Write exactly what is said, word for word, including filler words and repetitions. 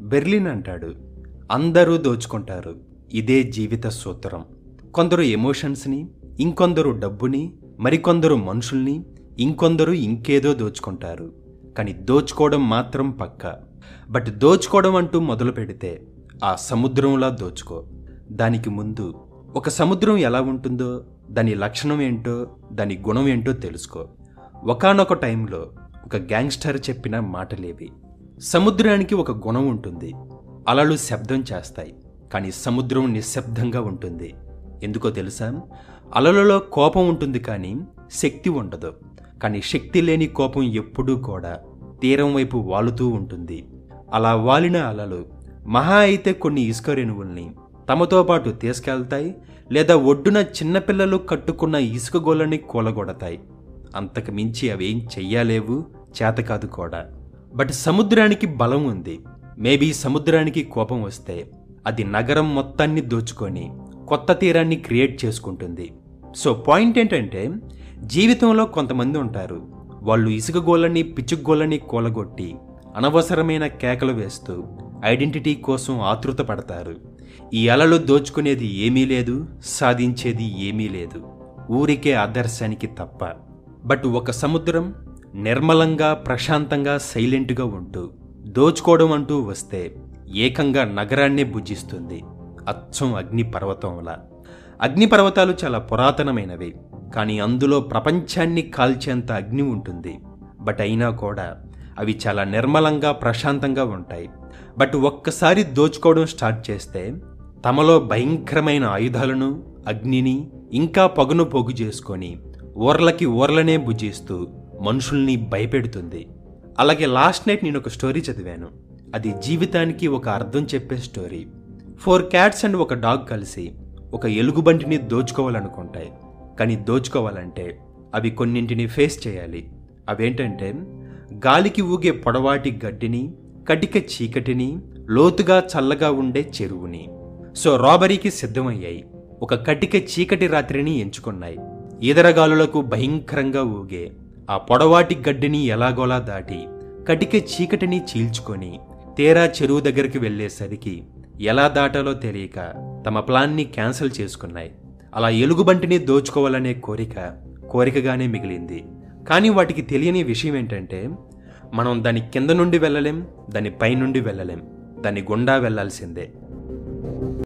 Berlin అంటాడు, అందరూ దోచుకుంటారు, ఇదే జీవిత సూత్రం. కొందరు ఎమోషన్స్ని, ఇంకొందరు డబ్బుని, మరికొందరు మనుషుల్ని, ఇంకొందరు ఇంకేదో దోచుకుంటారు. కానీ దోచుకోవడం మాత్రం పక్కా. బట్ దోచుకోవడం అంటూ మొదలు పెడితే ఆ సముద్రంలా దోచుకో. దానికి ముందు ఒక సముద్రం ఎలా ఉంటుందో, దాని లక్షణం ఏంటో, దాని గుణం ఏంటో తెలుసుకో. ఒకానొక టైంలో ఒక గ్యాంగ్స్టర్ చెప్పిన మాటలేవి. సముద్రానికి ఒక గుణం ఉంటుంది, అలలు శబ్దం చేస్తాయి, కానీ సముద్రం నిశ్శబ్దంగా ఉంటుంది. ఎందుకో తెలుసా? అలలలో కోపం ఉంటుంది కానీ శక్తి ఉండదు. కానీ శక్తి లేని కోపం ఎప్పుడూ కూడా తీరం వైపు వాలుతూ ఉంటుంది. అలా వాలిన అలలు మహా అయితే కొన్ని ఇసుక రేణువుల్ని తమతో పాటు తీసుకెళ్తాయి, లేదా ఒడ్డున చిన్నపిల్లలు కట్టుకున్న ఇసుక గోళ్ళని కూలగొడతాయి. అంతకు మించి అవేం చెయ్యలేవు, చేతకాదు కూడా. బట్ సముద్రానికి బలం ఉంది. మేబీ సముద్రానికి కోపం వస్తే అది నగరం మొత్తాన్ని దోచుకొని కొత్త తీరాన్ని క్రియేట్ చేసుకుంటుంది. సో పాయింట్ ఏంటంటే, జీవితంలో కొంతమంది ఉంటారు, వాళ్ళు ఇసుక గోళ్ళని పిచ్చుగోళ్ళని కూలగొట్టి అనవసరమైన కేకలు వేస్తూ ఐడెంటిటీ కోసం ఆతృత పడతారు. ఈ అలలు దోచుకునేది ఏమీ లేదు, సాధించేది ఏమీ లేదు, ఊరికే ఆదర్శానికి తప్ప. బట్ ఒక సముద్రం నిర్మలంగా, ప్రశాంతంగా, సైలెంట్గా ఉంటూ దోచుకోవడం అంటూ వస్తే ఏకంగా నగరాన్నే భుజిస్తుంది, అచ్చం అగ్నిపర్వతంలా. అగ్నిపర్వతాలు చాలా పురాతనమైనవి, కానీ అందులో ప్రపంచాన్ని కాల్చేంత అగ్ని ఉంటుంది. బట్ అయినా కూడా అవి చాలా నిర్మలంగా, ప్రశాంతంగా ఉంటాయి. బట్ ఒక్కసారి దోచుకోవడం స్టార్ట్ చేస్తే తమలో భయంకరమైన ఆయుధాలను, అగ్నిని, ఇంకా పగును పోగు చేసుకొని ఊర్లకి ఊర్లనే భుజిస్తూ మనుషుల్ని భయపెడుతుంది. అలాగే లాస్ట్ నైట్ నేను ఒక స్టోరీ చదివాను. అది జీవితానికి ఒక అర్థం చెప్పే స్టోరీ. ఫోర్ క్యాట్స్ అండ్ ఒక డాగ్ కలిసి ఒక ఎలుగుబంటిని దోచుకోవాలనుకుంటాయి. కానీ దోచుకోవాలంటే అవి కొన్నింటిని ఫేస్ చేయాలి. అవేంటంటే, గాలికి ఊగే పొడవాటి గడ్డిని, కటిక చీకటిని, లోతుగా చల్లగా ఉండే చెరువుని. సో రాబరీకి సిద్ధమయ్యాయి. ఒక కటిక చీకటి రాత్రిని ఎంచుకున్నాయి. ఈదరగాలులకు భయంకరంగా ఊగే ఆ పొడవాటి గడ్డిని ఎలాగోలా దాటి కటిక చీకటిని చీల్చుకొని తీరా చెరువు దగ్గరికి వెళ్లేసరికి ఎలా దాటాలో తెలియక తమ ప్లాన్ని క్యాన్సిల్ చేసుకున్నాయి. అలా ఎలుగుబంటిని దోచుకోవాలనే కోరిక కోరికగానే మిగిలింది. కానీ వాటికి తెలియని విషయం ఏంటంటే, మనం దాని కింద నుండి వెళ్ళలేం, దాని పై నుండి వెళ్ళలేం, దాని గుండా వెళ్లాల్సిందే.